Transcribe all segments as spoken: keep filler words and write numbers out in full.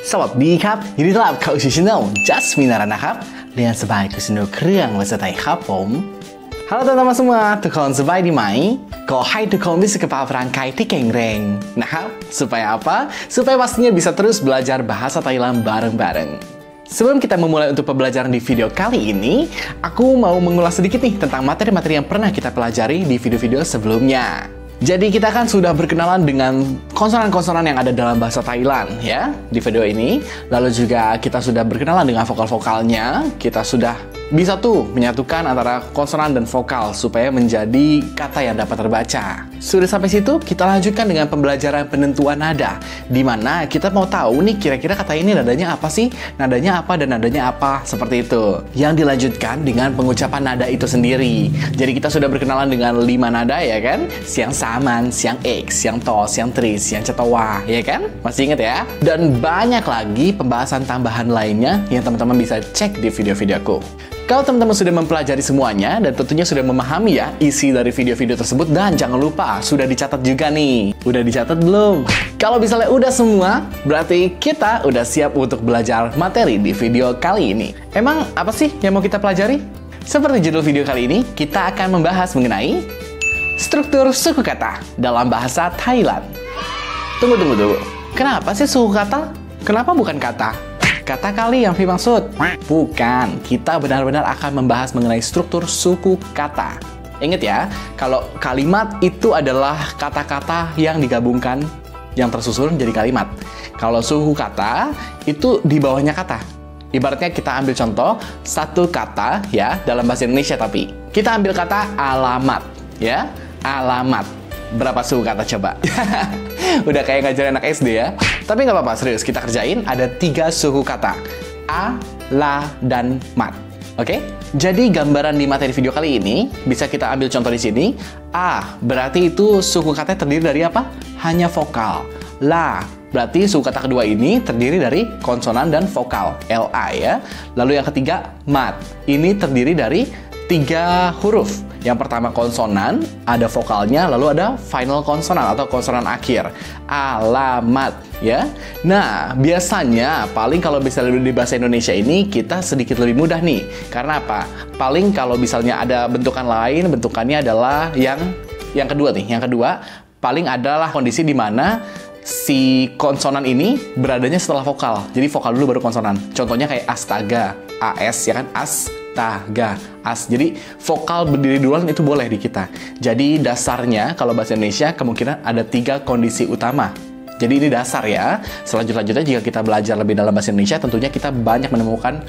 สวัสดีครับยินดีต้อนรับเข้าสู่ช่อง Jasmine นะครับเรียนสบายกับสนุกเครื่องภาษาไทยครับผม Halo teman-teman semua, ทุกคนสบายดีไหมขอให้ทุกคนมีสุขภาพร่างกายที่แข็งแรงนะครับ supaya apa? Supaya pastinya bisa terus belajar bahasa Thailand bareng-bareng. Sebelum kita memulai untuk pembelajaran di video kali ini, aku mau mengulas sedikit nih tentang materi-materi yang pernah kita pelajari di video-video sebelumnya. Jadi kita kan sudah berkenalan dengan konsonan-konsonan yang ada dalam bahasa Thailand ya di video ini. Lalu juga kita sudah berkenalan dengan vokal-vokalnya. Kita sudah bisa tuh menyatukan antara konsonan dan vokal supaya menjadi kata yang dapat terbaca. Sudah sampai situ, kita lanjutkan dengan pembelajaran penentuan nada, di mana kita mau tahu nih kira-kira kata ini nadanya apa sih? Nadanya apa dan nadanya apa? Seperti itu. Yang dilanjutkan dengan pengucapan nada itu sendiri. Jadi kita sudah berkenalan dengan lima nada ya kan? Siang saman, siang X, siang to, siang tri, siang cetawa, ya kan? Masih ingat ya? Dan banyak lagi pembahasan tambahan lainnya yang teman-teman bisa cek di video-videoku. Kalau teman-teman sudah mempelajari semuanya dan tentunya sudah memahami ya isi dari video-video tersebut, dan jangan lupa sudah dicatat juga nih. Udah dicatat belum? Kalau misalnya udah semua, berarti kita udah siap untuk belajar materi di video kali ini. Emang apa sih yang mau kita pelajari? Seperti judul video kali ini, kita akan membahas mengenai struktur suku kata dalam bahasa Thailand. Tunggu, tunggu, tunggu. Kenapa sih suku kata? Kenapa bukan kata? Kata kali yang dimaksud? Bukan, kita benar-benar akan membahas mengenai struktur suku kata. Ingat ya, kalau kalimat itu adalah kata-kata yang digabungkan, yang tersusun jadi kalimat. Kalau suku kata, itu di bawahnya kata. Ibaratnya kita ambil contoh, satu kata ya, dalam bahasa Indonesia tapi. Kita ambil kata alamat, ya, alamat. Berapa suku kata coba? Udah kayak ngajarin anak S D ya. Tapi nggak apa-apa, serius. Kita kerjain. Ada tiga suku kata. A, la, dan mat. Oke? Jadi gambaran di materi video kali ini, bisa kita ambil contoh di sini. A, berarti itu suku kata terdiri dari apa? Hanya vokal. La, berarti suku kata kedua ini terdiri dari konsonan dan vokal. L, A ya. Lalu yang ketiga, mat. Ini terdiri dari tiga huruf. Yang pertama konsonan, ada vokalnya, lalu ada final konsonan atau konsonan akhir. Alamat, ya. Nah, biasanya paling kalau misalnya di bahasa Indonesia ini kita sedikit lebih mudah nih. Karena apa? Paling kalau misalnya ada bentukan lain, bentukannya adalah yang yang kedua nih. Yang kedua, paling adalah kondisi di mana si konsonan ini beradanya setelah vokal. Jadi vokal dulu baru konsonan. Contohnya kayak astaga, as ya kan, as taga, as. Jadi vokal berdiri duluan itu boleh di kita. Jadi dasarnya kalau bahasa Indonesia kemungkinan ada tiga kondisi utama. Jadi ini dasar ya. Selanjutnya jika kita belajar lebih dalam bahasa Indonesia, tentunya kita banyak menemukan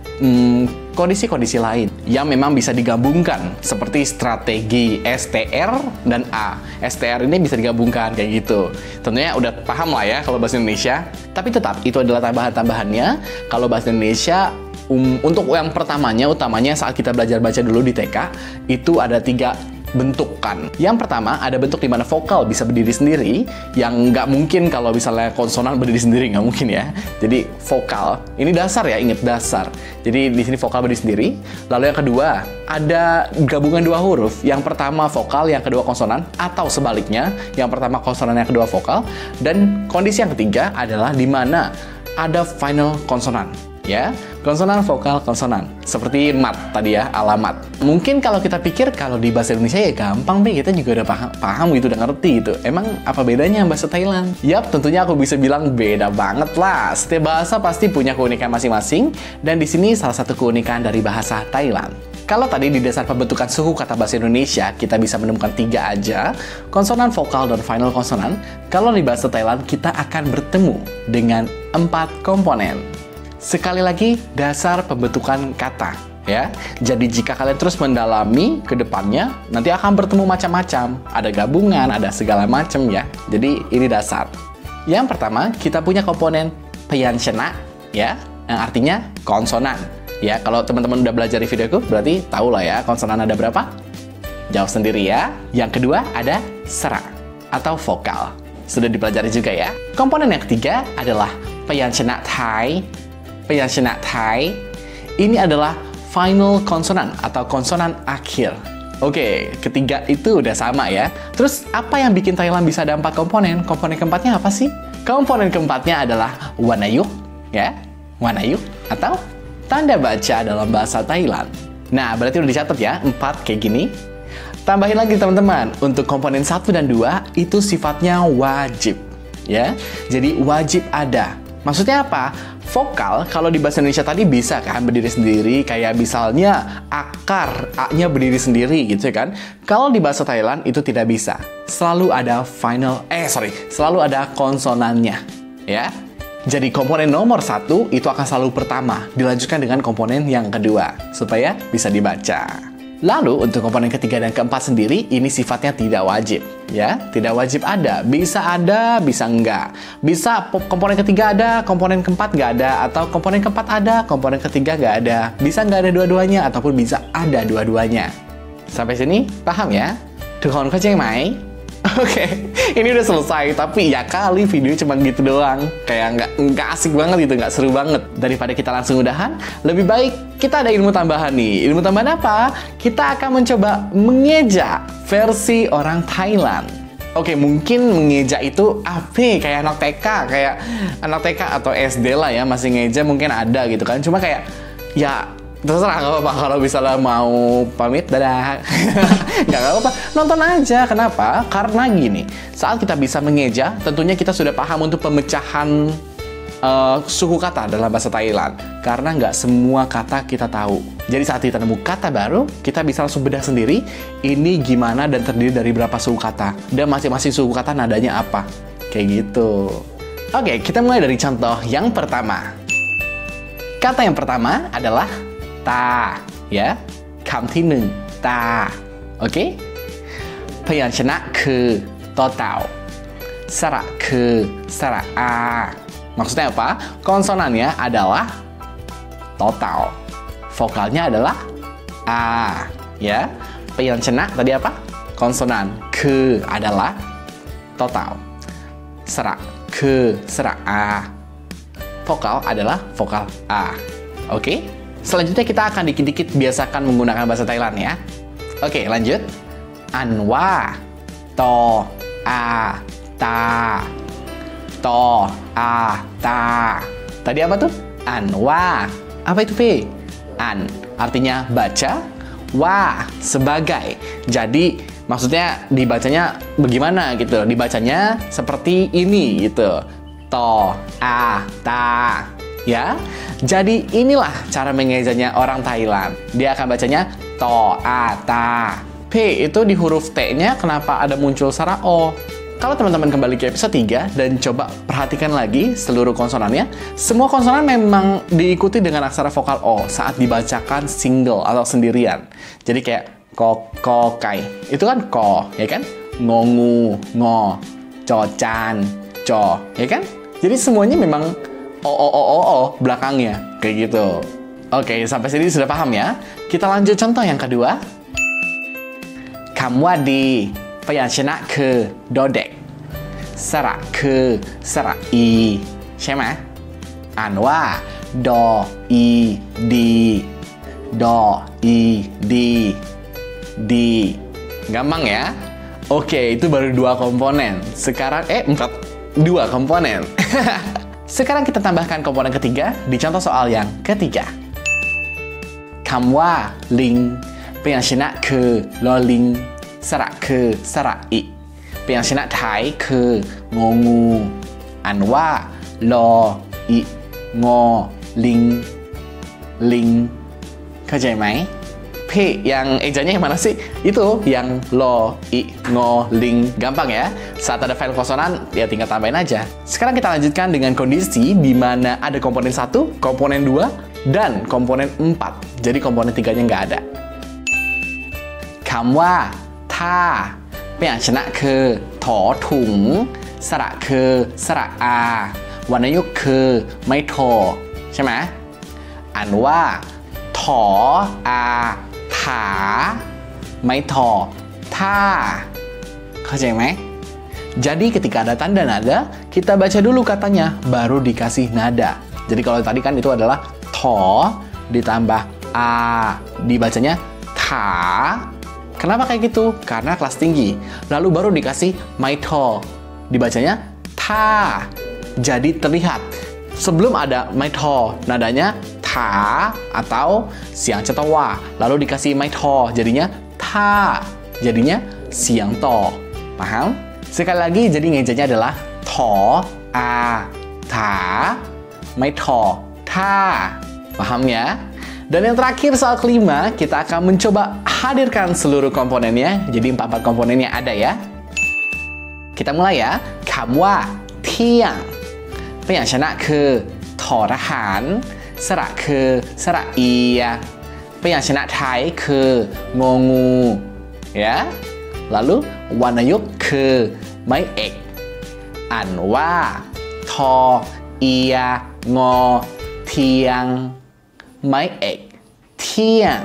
hmm, kondisi-kondisi lain yang memang bisa digabungkan seperti strategi S T R dan A. S T R ini bisa digabungkan kayak gitu. Tentunya udah paham lah ya kalau bahasa Indonesia. Tapi tetap itu adalah tambahan-tambahannya. Kalau bahasa Indonesia Um, untuk yang pertamanya, utamanya saat kita belajar baca dulu di T K, itu ada tiga bentukan. Yang pertama, ada bentuk di mana vokal bisa berdiri sendiri, yang nggak mungkin kalau misalnya konsonan berdiri sendiri, nggak mungkin ya. Jadi vokal, ini dasar ya, ingat dasar. Jadi di sini vokal berdiri sendiri. Lalu yang kedua, ada gabungan dua huruf. Yang pertama vokal, yang kedua konsonan, atau sebaliknya, yang pertama konsonan, yang kedua vokal. Dan kondisi yang ketiga adalah di mana ada final konsonan. Ya, konsonan, vokal, konsonan. Seperti mat tadi ya, alamat. Mungkin kalau kita pikir kalau di bahasa Indonesia ya gampang, Be. Kita juga udah paham, paham gitu, udah ngerti gitu. Emang apa bedanya bahasa Thailand? Yap, tentunya aku bisa bilang beda banget lah. Setiap bahasa pasti punya keunikan masing-masing. Dan di sini salah satu keunikan dari bahasa Thailand. Kalau tadi di dasar pembentukan suku kata bahasa Indonesia, kita bisa menemukan tiga aja, konsonan, vokal, dan final konsonan. Kalau di bahasa Thailand, kita akan bertemu dengan empat komponen. Sekali lagi, dasar pembentukan kata, ya. Jadi jika kalian terus mendalami ke depannya, nanti akan bertemu macam-macam. Ada gabungan, ada segala macam ya. Jadi ini dasar. Yang pertama, kita punya komponen pyanchana, ya, yang artinya konsonan. Ya, kalau teman-teman udah belajar di videoku, berarti tahu lah ya konsonan ada berapa? Jawab sendiri ya. Yang kedua ada sera atau vokal. Sudah dipelajari juga ya. Komponen yang ketiga adalah pyanchana Thai. Pyanchana Thai ini adalah final konsonan atau konsonan akhir. Oke, ketiga itu udah sama ya. Terus apa yang bikin Thailand bisa ada empat komponen? Komponen keempatnya apa sih? Komponen keempatnya adalah Wanayuk, ya, Wanayu atau tanda baca dalam bahasa Thailand. Nah, berarti udah dicatat ya, empat kayak gini. Tambahin lagi teman-teman, untuk komponen satu dan dua itu sifatnya wajib, ya. Jadi wajib ada. Maksudnya apa? Vokal kalau di bahasa Indonesia tadi bisa kan berdiri sendiri, kayak misalnya akar, A-nya berdiri sendiri gitu kan. Kalau di bahasa Thailand itu tidak bisa. Selalu ada final, eh sorry, selalu ada konsonannya, ya. Jadi komponen nomor satu itu akan selalu pertama, dilanjutkan dengan komponen yang kedua, supaya bisa dibaca. Lalu untuk komponen ketiga dan keempat sendiri, ini sifatnya tidak wajib, ya. Tidak wajib ada, bisa ada, bisa enggak. Bisa komponen ketiga ada, komponen keempat nggak ada, atau komponen keempat ada, komponen ketiga nggak ada. Bisa nggak ada dua-duanya, ataupun bisa ada dua-duanya. Sampai sini, paham ya? Tukonเข้าใจไหม? Oke, ini udah selesai, tapi ya kali video cuma gitu doang. Kayak nggak nggak asik banget gitu, nggak seru banget. Daripada kita langsung udahan, lebih baik kita ada ilmu tambahan nih. Ilmu tambahan apa? Kita akan mencoba mengeja versi orang Thailand. Oke, mungkin mengeja itu apa? Kayak anak T K, kayak anak T K atau S D lah ya, masih ngeja mungkin ada gitu kan. Cuma kayak, ya terserah nggak apa-apa kalau misalnya mau pamit, dadah. Nggak apa-apa, nonton aja. Kenapa? Karena gini, saat kita bisa mengeja, tentunya kita sudah paham untuk pemecahan uh, suku kata dalam bahasa Thailand. Karena nggak semua kata kita tahu. Jadi saat kita nemu kata baru, kita bisa langsung bedah sendiri, ini gimana dan terdiri dari berapa suku kata. Dan masing-masing suku kata nadanya apa. Kayak gitu. Oke, kita mulai dari contoh yang pertama. Kata yang pertama adalah ta, ya. คำที่หนึ่ง ta. Oke? พยัญชนะคือตอเต่า สระคือสระอา Maksudnya apa? Konsonannya adalah totau. Vokalnya adalah a, ya. พยัญชนะ tadi apa? Konsonan. คือ adalah totau. สระคือ สระอา Vokal adalah vokal a. Oke? Selanjutnya kita akan dikit-dikit biasakan menggunakan bahasa Thailand ya. Oke, lanjut. Anwa, to, a, ta, to, a, ta. Tadi apa tuh? Anwa. Apa itu P? An artinya baca, wa sebagai. Jadi maksudnya dibacanya bagaimana gitu? Dibacanya seperti ini gitu. To, a, ta. Ya, jadi inilah cara mengejanya orang Thailand. Dia akan bacanya to, a, ta. P itu di huruf T-nya kenapa ada muncul suara O? Kalau teman-teman kembali ke episode tiga dan coba perhatikan lagi seluruh konsonannya, semua konsonan memang diikuti dengan aksara vokal O saat dibacakan single atau sendirian. Jadi kayak ko, ko, kai. Itu kan ko, ya kan? Ngongu, ngo, cocan, co, ya kan? Jadi semuanya memang O, O, O, O, O belakangnya. Kayak gitu. Oke, sampai sini sudah paham ya? Kita lanjut contoh yang kedua. คำว่าดี พยัญชนะคือดอเด็ก สระคือสระอี ใช่ไหม อ่านว่าดออีดีดออีดีดี Gampang ya? Oke, itu baru dua komponen. Sekarang, eh, empat. Dua komponen. Sekarang kita tambahkan komponen ketiga di contoh soal yang ketiga. คำว่าลิง พยัญชนะคือลอลิง สระคือสระอิ พยัญชนะท้ายคืององู อ่านว่าลออิงอลิง ลิง เข้าใจไหม P yang ejanya yang mana sih? Itu yang lo, i, ngo, ling. Gampang ya? Saat ada file konsonan, ya tinggal tambahin aja. Sekarang kita lanjutkan dengan kondisi di mana ada komponen satu, komponen dua, dan komponen empat. Jadi komponen tiganya nggak ada. คำว่าท่า พยัญชนะคือถอถุง สระคือสระอา วรรณยุกต์คือไม่โท ใช่ไหม อ่านว่าถออาถา ไม่ทอท่า เข้าใจไหม Jadi ketika ada tanda nada, kita baca dulu katanya, baru dikasih nada. Jadi kalau tadi kan itu adalah to ditambah a, dibacanya ta. Kenapa kayak gitu? Karena kelas tinggi. Lalu baru dikasih mai to, dibacanya ta. Jadi terlihat sebelum ada mai tho, nadanya ta atau siang cetawa, lalu dikasih mai tho, jadinya ta, jadinya siang to. Paham? Sekali lagi, jadi ngejanya adalah tho, a, ta, mai tho, ta. Paham ya? Dan yang terakhir soal kelima, kita akan mencoba hadirkan seluruh komponennya. Jadi empat-empat komponennya ada ya. Kita mulai ya. Kamwa tiang. พยัญชนะคือทอทหารสระคือสระเอียพยัญชนะไทยคืององู ya lalu วรรณยุกต์คือไม้เอกอ่านว่าทอเอียงอเทียงไม้เอกเที่ยง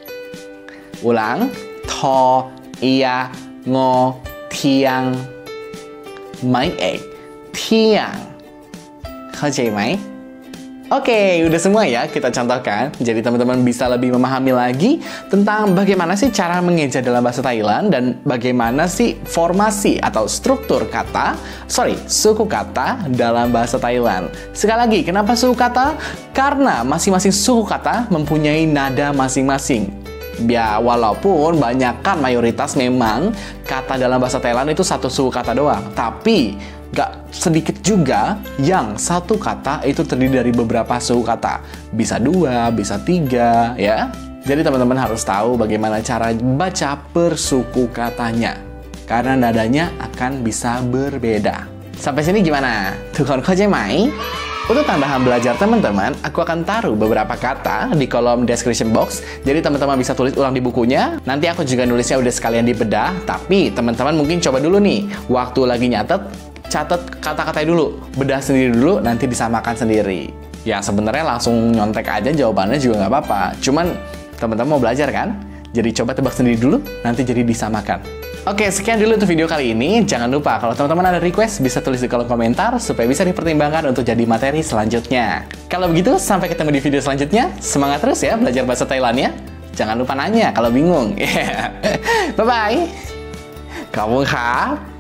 ulang ทอเอียงอเทียงไม้เอกเที่ยงเข้าใจไหม Oke, udah semua ya kita contohkan. Jadi teman-teman bisa lebih memahami lagi tentang bagaimana sih cara mengeja dalam bahasa Thailand dan bagaimana sih formasi atau struktur kata, sorry, suku kata dalam bahasa Thailand. Sekali lagi, kenapa suku kata? Karena masing-masing suku kata mempunyai nada masing-masing. Ya, walaupun banyak kan mayoritas memang kata dalam bahasa Thailand itu satu suku kata doang. Tapi gak sedikit juga yang satu kata itu terdiri dari beberapa suku kata. Bisa dua, bisa tiga, ya. Jadi teman-teman harus tahu bagaimana cara baca per suku katanya. Karena nadanya akan bisa berbeda. Sampai sini gimana? Tukonเข้าใจไหม? Untuk tambahan belajar teman-teman, aku akan taruh beberapa kata di kolom description box. Jadi teman-teman bisa tulis ulang di bukunya. Nanti aku juga nulisnya udah sekalian dibedah. Tapi teman-teman mungkin coba dulu nih. Waktu lagi nyatet, catat kata-katanya dulu. Bedah sendiri dulu, nanti disamakan sendiri. Ya sebenarnya langsung nyontek aja jawabannya juga nggak apa-apa. Cuman teman-teman mau belajar kan? Jadi coba tebak sendiri dulu, nanti jadi disamakan. Oke, sekian dulu untuk video kali ini. Jangan lupa kalau teman-teman ada request bisa tulis di kolom komentar supaya bisa dipertimbangkan untuk jadi materi selanjutnya. Kalau begitu, sampai ketemu di video selanjutnya. Semangat terus ya belajar bahasa Thailandnya. Jangan lupa nanya kalau bingung. Bye-bye. Kamu kah?